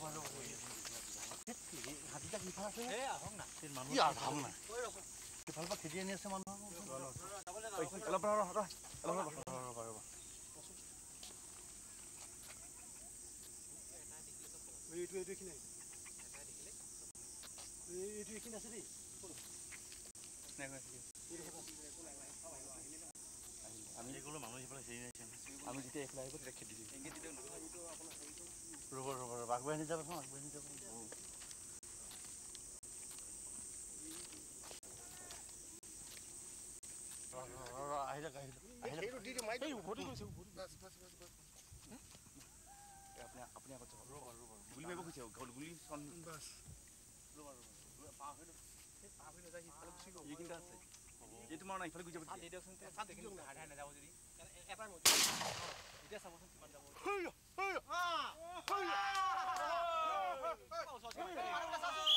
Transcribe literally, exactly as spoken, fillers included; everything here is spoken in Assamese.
হাতীটা কিফাল আছে এ আহক না মানুহ ইয়াৰ ভাগ নাই কিফাল পৰা খেদি আনি আছে মানুহ অলপ ৰহ ৰহ অলপ ৰহ ৰহ এইটো এইটো কি নাই এইটো কি আছে দেই আমি যেগুলো মানুহ এইফালে হেৰি নাই আমি যেতিয়া এইফালে আহিব তেতিয়া খেদি দিম ৰ'ব ৰ'ব ৰ'ব আগবাঢ়ি নি যাব আগবাঢ়ি নি যাব আহিলে আহিলে দি দিম মাই দিম উভতি গৈছে উভতি বাস বাস বাস বাস আপনি আপনি আগত যাব ৰ'ব ৰ'ব গুলি মাৰিব খুজিছে গুলি চন বাস ৰ'ব ৰ'ব পাৰ হৈ পাৰ হৈ নাযায় ইফালে গুচি গ'ল এই কিটা আছে এই তোমাৰ না ইফালে গুচি যাব দি দিয়কচোন চান দেখি হাই হাই নাযাব যদি এটা মজি এতিয়া চাবচোন কিমান যাব হেই হেই আ হেই